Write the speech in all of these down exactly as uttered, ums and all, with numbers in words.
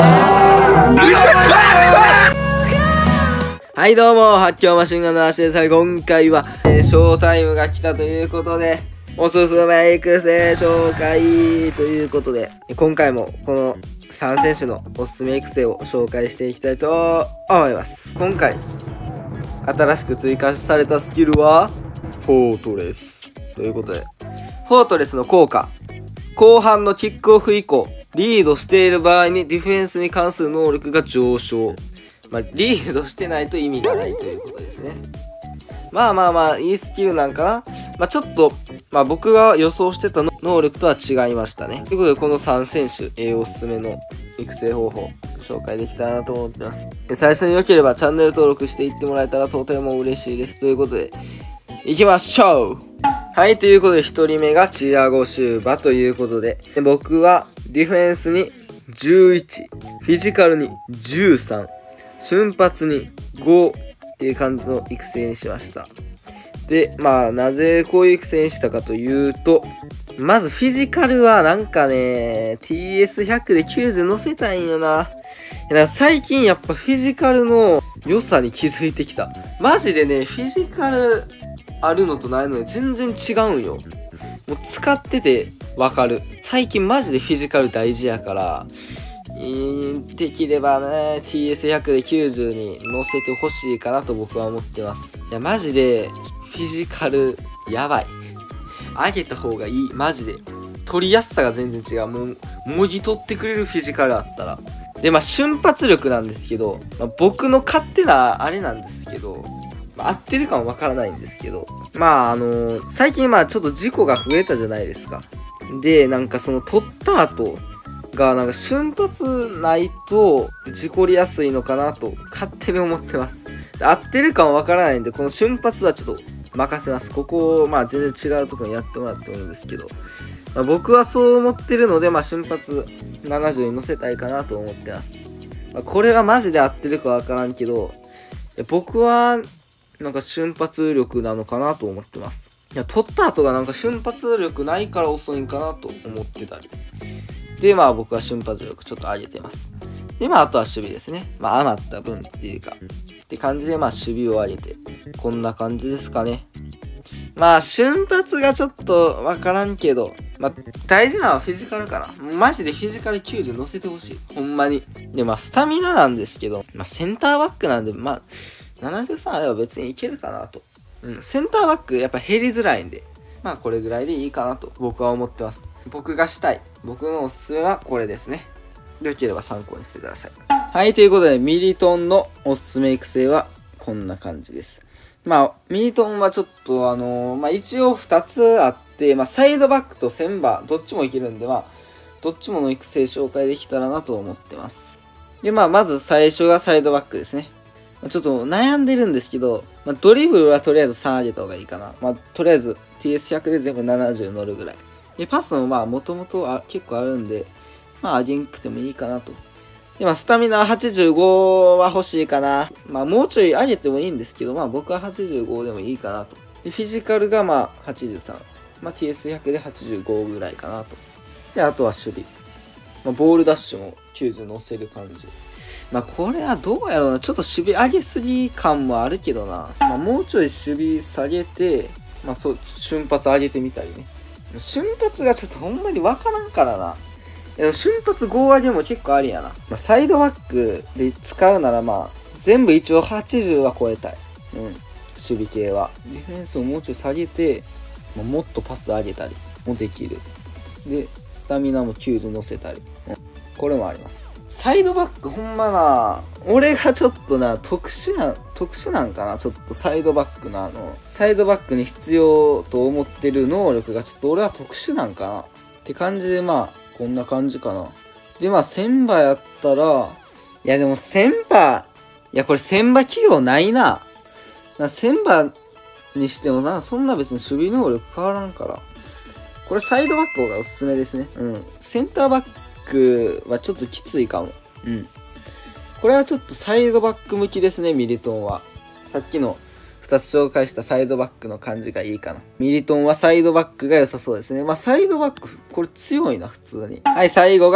はいどうも、発狂マシンガンの足です。今回は、えー、ショータイムが来たということで、おすすめ育成紹介ということで、今回もこのさん選手のおすすめ育成を紹介していきたいと思います。今回、新しく追加されたスキルは、フォートレス。ということで、フォートレスの効果。後半のキックオフ以降、リードしている場合にディフェンスに関する能力が上昇。まあ、リードしてないと意味がないということですね。まあまあまあ、いいスキルなんかな。まあちょっと、まあ僕が予想してた能力とは違いましたね。ということで、このさん選手、えー、おすすめの育成方法、紹介できたらなと思ってます。最初に良ければチャンネル登録していってもらえたらとても嬉しいです。ということで、行きましょう。はい、ということで、ひとりめがチアゴシューバということで、で僕はディフェンスにじゅういち、フィジカルにじゅうさん、瞬発にごっていう感じの育成にしました。で、まあ、なぜこういう育成にしたかというと、まずフィジカルはなんかね、ティーエスひゃく できゅうじゅう乗せたいんよな。だから最近やっぱフィジカルの良さに気づいてきた。マジでね、フィジカルあるのとないので全然違うんよ。もう使っててわかる。最近マジでフィジカル大事やから、できればね、ティーエスひゃく できゅうじゅうに乗せてほしいかなと僕は思ってます。いや、マジで、フィジカル、やばい。上げた方がいい。マジで。取りやすさが全然違う。もう、もぎ取ってくれるフィジカルあったら。で、まあ、瞬発力なんですけど、まあ、僕の勝手なあれなんですけど、まあ、合ってるかもわからないんですけど、まあ、あのー、最近まあ、ちょっと事故が増えたじゃないですか。で、なんかその、取った後、がなんか瞬発ないと事故りやすいのかなと勝手に思ってます。合ってるかもわからないんで、この瞬発はちょっと任せます。ここをまあ全然違うところにやってもらってもいいんですけど、まあ、僕はそう思ってるので、まあ瞬発ななじゅうに乗せたいかなと思ってます。まあ、これはマジで合ってるかわからんけど、僕はなんか瞬発力なのかなと思ってます。いや、取った後がなんか瞬発力ないから遅いんかなと思ってたり。で、まあ僕は瞬発力ちょっと上げてます。で、まああとは守備ですね。まあ余った分っていうか、って感じでまあ守備を上げて、こんな感じですかね。まあ瞬発がちょっとわからんけど、まあ大事なのはフィジカルかな。マジでフィジカルきゅうじゅう乗せてほしい。ほんまに。で、まあスタミナなんですけど、まあセンターバックなんで、まあななじゅうさんあれば別にいけるかなと。うん、センターバックやっぱ減りづらいんで、まあこれぐらいでいいかなと僕は思ってます。僕がしたい。僕のおすすめはこれですね。よければ参考にしてください。はい、ということで、ミリトンのおすすめ育成はこんな感じです。まあ、ミリトンはちょっとあのー、まあ一応ふたつあって、まあサイドバックとセンバー、どっちもいけるんで、まあ、どっちもの育成紹介できたらなと思ってます。で、まあまず最初がサイドバックですね。ちょっと悩んでるんですけど、まあ、ドリブルはとりあえずさん上げた方がいいかな。まあ、とりあえず ティーエスひゃく で全部ななじゅう乗るぐらい。で、パスもまあ、もともと結構あるんで、まあ、上げんくてもいいかなと。で、まあ、スタミナはちじゅうごは欲しいかな。まあ、もうちょい上げてもいいんですけど、まあ、僕ははちじゅうごでもいいかなと。で、フィジカルがまあ、はちじゅうさん。まあ、ティーエスひゃく ではちじゅうごぐらいかなと。で、あとは守備。まあ、ボールダッシュもきゅうじゅう乗せる感じ。まあこれはどうやろうな。ちょっと守備上げすぎ感もあるけどな。まあもうちょい守備下げて、まあそう、瞬発上げてみたりね。瞬発がちょっとほんまにわからんからな。いや瞬発ご上げも結構ありやな。まあサイドバックで使うならまあ、全部一応はちじゅうは超えたい。うん。守備系は。ディフェンスをもうちょい下げて、まあ、もっとパス上げたりもできる。で、スタミナもきゅうじゅう乗せたり。うん。これもあります。サイドバックほんまな、俺がちょっとな、特殊な、特殊なんかな、ちょっとサイドバックのあの、サイドバックに必要と思ってる能力がちょっと俺は特殊なんかなって感じで、まあ、こんな感じかな。で、まあ、センバやったら、いやでもセンバ、いやこれセンバ企業ないな。なセンバにしてもな、そんな別に守備能力変わらんから。これサイドバックがおすすめですね。うん。センターバックはちょっときついかも。うん。これはちょっとサイドバック向きですね、ミリトンは。さっきのふたつ紹介したサイドバックの感じがいいかな。ミリトンはサイドバックが良さそうですね。まあサイドバック、これ強いな、普通に。はい、最後が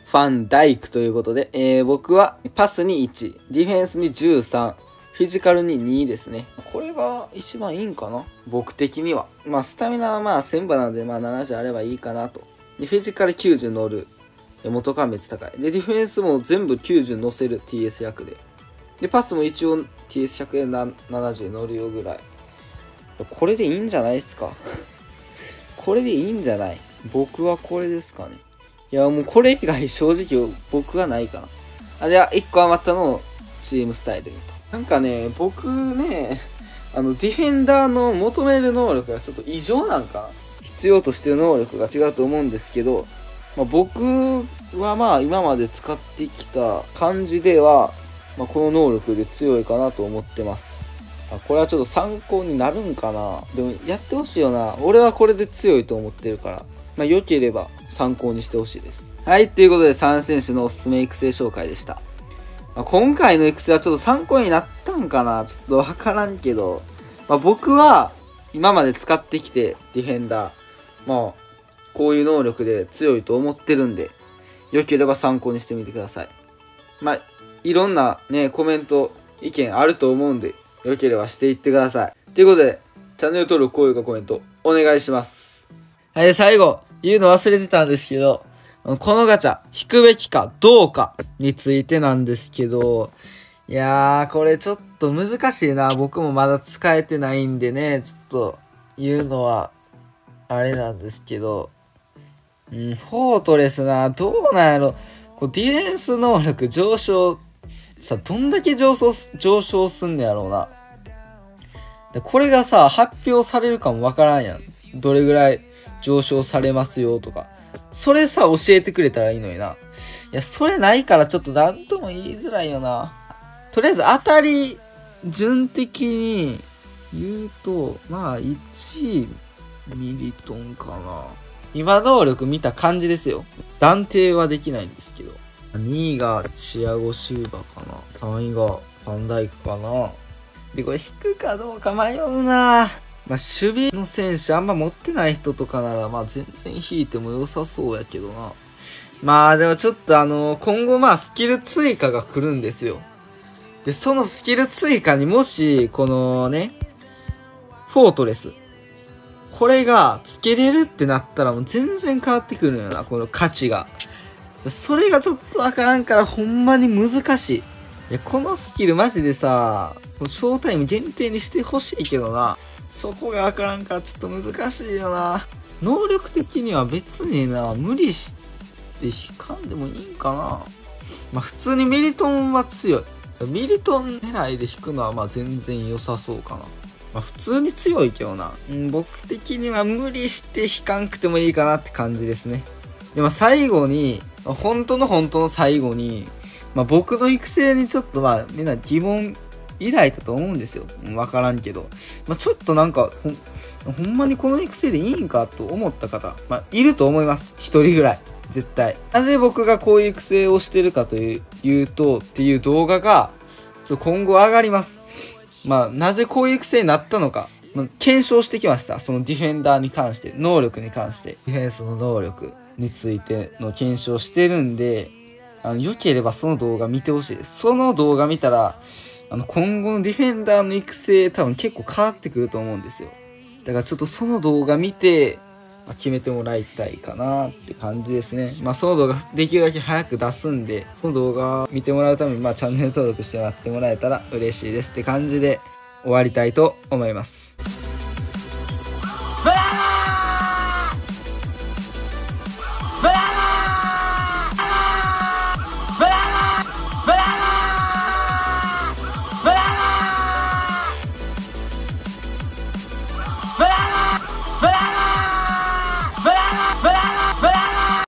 ファンダイクということで、えー、僕はパスにいち、ディフェンスにじゅうさん、フィジカルににですね。これが一番いいんかな、僕的には。まあスタミナはまあせんばなんで、まあななじゅうあればいいかなと。で、フィジカルきゅうじゅう乗る。元からめっちゃ高い。で、ディフェンスも全部きゅうじゅう乗せる ティーエスひゃく で。で、パスも一応 ティーエスひゃく でななじゅう乗るよぐらい。これでいいんじゃないですか。これでいいんじゃない？僕はこれですかね。いや、もうこれ以外正直僕はないかな。あ、では、いっこ余ったのをチームスタイルにと。なんかね、僕ね、あの、ディフェンダーの求める能力がちょっと異常なんかな。必要としてる能力が違うと思うんですけど、まあ、僕はまあ今まで使ってきた感じでは、まあ、この能力で強いかなと思ってます。あ、これはちょっと参考になるんかな。でもやってほしいよな。俺はこれで強いと思ってるから。まあ良ければ参考にしてほしいです。はい、ということでさん選手のおすすめ育成紹介でした。まあ、今回の育成はちょっと参考になったんかな、ちょっとわからんけど、まあ、僕は今まで使ってきてディフェンダー、まあこういう能力で強いと思ってるんで、良ければ参考にしてみてください。まあいろんなねコメント意見あると思うんで、良ければしていってください。ということでチャンネル登録、高評価、コメントお願いします。はい、最後言うの忘れてたんですけど、このガチャ引くべきかどうかについてなんですけど、いやーこれちょっと難しいな。僕もまだ使えてないんでね、ちょっと言うのはあれなんですけど、うん、フォートレスな、どうなんやろ。こうディフェンス能力上昇さ、どんだけ上昇上昇すんねやろうな。でこれがさ発表されるかもわからんやん。どれぐらい上昇されますよとか、それさ教えてくれたらいいのにな。いや、それないからちょっと何とも言いづらいよな。とりあえず当たり順的に言うと、まあいちいミリトンかな。今能力見た感じですよ。断定はできないんですけど。にいがチアゴ・シューバかな。さんいがファンダイクかな。で、これ引くかどうか迷うな。まあ、守備の選手あんま持ってない人とかなら、まあ全然引いても良さそうやけどな。まあでもちょっとあの、今後まあスキル追加が来るんですよ。で、そのスキル追加にもし、このね、フォートレス。これがつけれるってなったらもう全然変わってくるのよな、この価値が。それがちょっとわからんからほんまに難しい。いや、このスキルマジでさ、ショータイム限定にしてほしいけどな。そこがわからんからちょっと難しいよな。能力的には別にな、無理して引かんでもいいんかな。まあ普通にミリトンは強い。ミリトン狙いで引くのはまあ全然良さそうかな。まあ普通に強いけどな。うん、僕的には無理して引かんくてもいいかなって感じですね。でも最後に、本当の本当の最後に、まあ僕の育成にちょっとまあみんな疑問抱いたと思うんですよ。わからんけど。まあちょっとなんかほ、ほんまにこの育成でいいんかと思った方、まあいると思います。一人ぐらい。絶対。なぜ僕がこういう育成をしてるかというと、っていう動画が、ちょ今後上がります。まあ、なぜこういう育成になったのか、まあ、検証してきました。そのディフェンダーに関して、能力に関して、ディフェンスの能力についての検証してるんで、あの、良ければその動画見てほしいです。その動画見たら、あの、今後のディフェンダーの育成多分結構変わってくると思うんですよ。だからちょっとその動画見て、まあ、決めてもらいたいかなって感じですね。まあその動画できるだけ早く出すんで、その動画見てもらうためにまあチャンネル登録してもらってもらえたら嬉しいですって感じで終わりたいと思います。